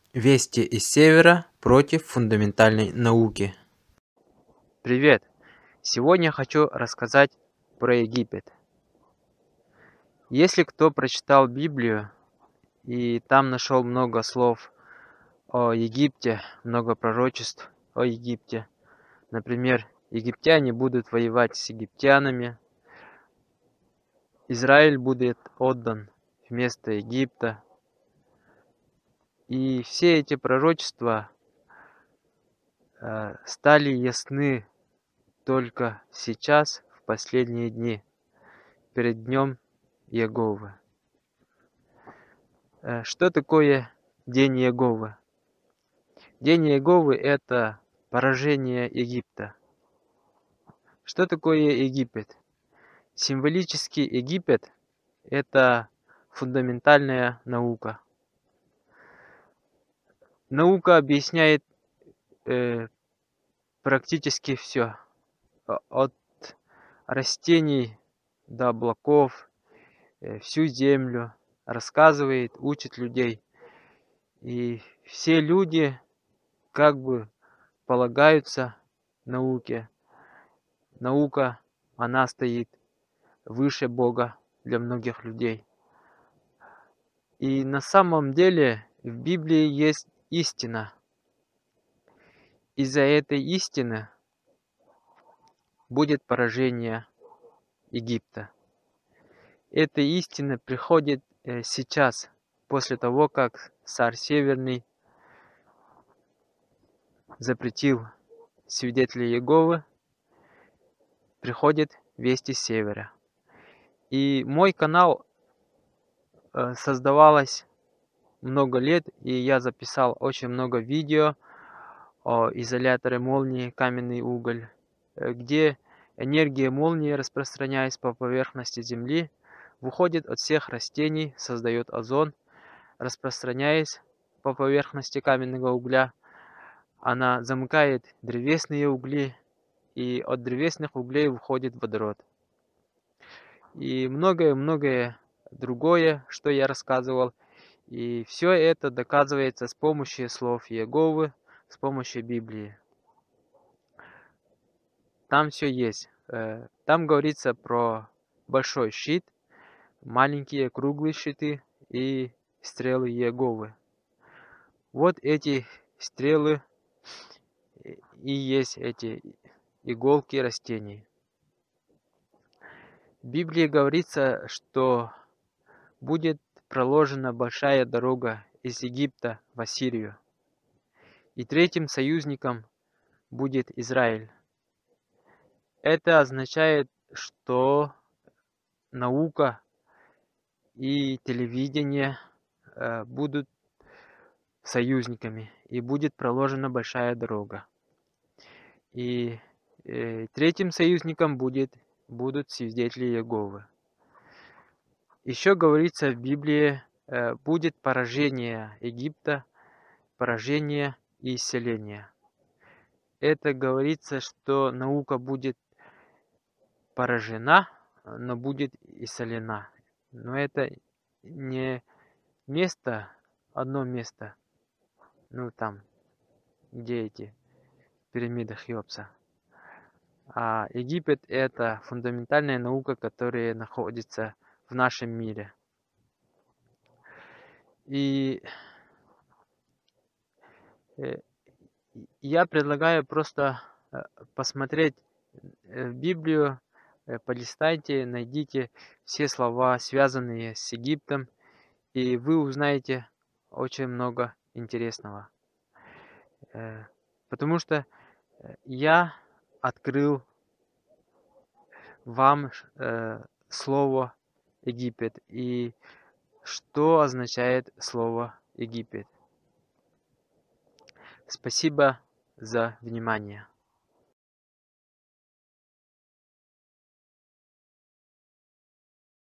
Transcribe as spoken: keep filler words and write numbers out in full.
Вести из Севера против фундаментальной науки. Привет! Сегодня хочу рассказать про Египет. Если кто прочитал Библию и там нашел много слов о Египте, много пророчеств о Египте, например, египтяне будут воевать с египтянами, Израиль будет отдан вместо Египта, и все эти пророчества э, стали ясны только сейчас, в последние дни, перед днем Иеговы. Что такое День Иеговы? День Иеговы – это поражение Египта. Что такое Египет? Символически Египет – это фундаментальная наука. Наука объясняет э, практически все. От растений до облаков, э, всю землю. Рассказывает, учит людей. И все люди как бы полагаются науке. Наука, она стоит выше Бога для многих людей. И на самом деле в Библии есть истина. Из-за этой истины будет поражение Египта. Эта истина приходит сейчас, после того, как царь Северный запретил свидетелей Иеговы, приходит вести с севера. И мой канал э, создавалось много лет, и я записал очень много видео о изоляторе молнии каменный уголь, где энергия молнии, распространяясь по поверхности Земли, выходит от всех растений, создает озон, распространяясь по поверхности каменного угля, она замыкает древесные угли, и от древесных углей выходит водород. И многое-многое другое, что я рассказывал. И все это доказывается с помощью слов Иеговы, с помощью Библии. Там все есть. Там говорится про большой щит, маленькие круглые щиты и стрелы Иеговы. Вот эти стрелы и есть эти иголки растений. В Библии говорится, что будет проложена большая дорога из Египта в Ассирию. И третьим союзником будет Израиль. Это означает, что наука и телевидение э, будут союзниками, и будет проложена большая дорога. И э, третьим союзником будет, будут свидетели Иеговы. Еще говорится в Библии, э, будет поражение Египта, поражение и исцеление. Это говорится, что наука будет поражена, но будет исцелена. Но это не место, одно место, ну там, где эти пирамиды Хеопса. А Египет – это фундаментальная наука, которая находится в нашем мире. И я предлагаю просто посмотреть в Библию, полистайте, найдите все слова, связанные с Египтом, и вы узнаете очень много интересного. Потому что я открыл вам слово Египет и что означает слово Египет. Спасибо за внимание.